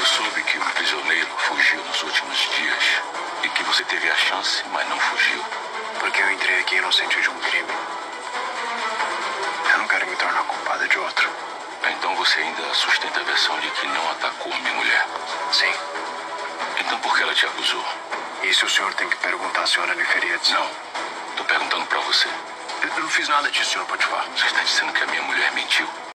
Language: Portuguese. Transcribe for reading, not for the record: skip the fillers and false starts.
soube que um prisioneiro fugiu nos últimos dias e que você teve a chance, mas não fugiu. Porque eu entrei aqui inocente de um crime. Eu não quero me tornar culpada de outro. Então você ainda sustenta a versão de que não atacou a minha mulher? Sim. Então por que ela te acusou? Isso o senhor tem que perguntar à senhora Neferia. Não. Tô perguntando pra você. Eu não fiz nada disso, senhor Potifar. Você está dizendo que a minha mulher mentiu?